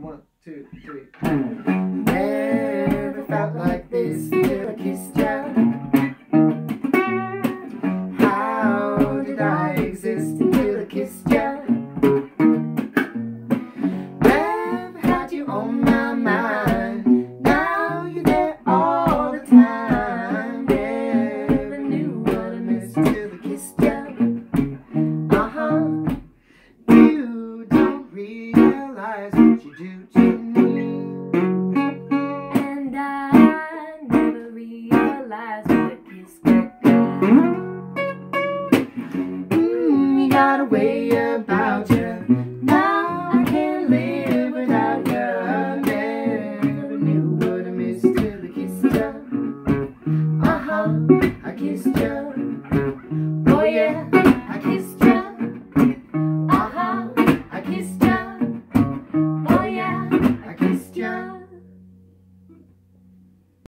1, 2, 3. Never felt like this till I kissed you. How did I exist until I kissed you? Never had you on my mind. Now you're there all the time. Never knew what I missed till I kissed you. You don't realize what you do to me, and I never realized what a kiss could be. You got a way about you. Now I can't live without you. Never knew what I missed till I kissed you. I kissed you. Oh yeah, I kissed you. I kissed you. Oh yeah,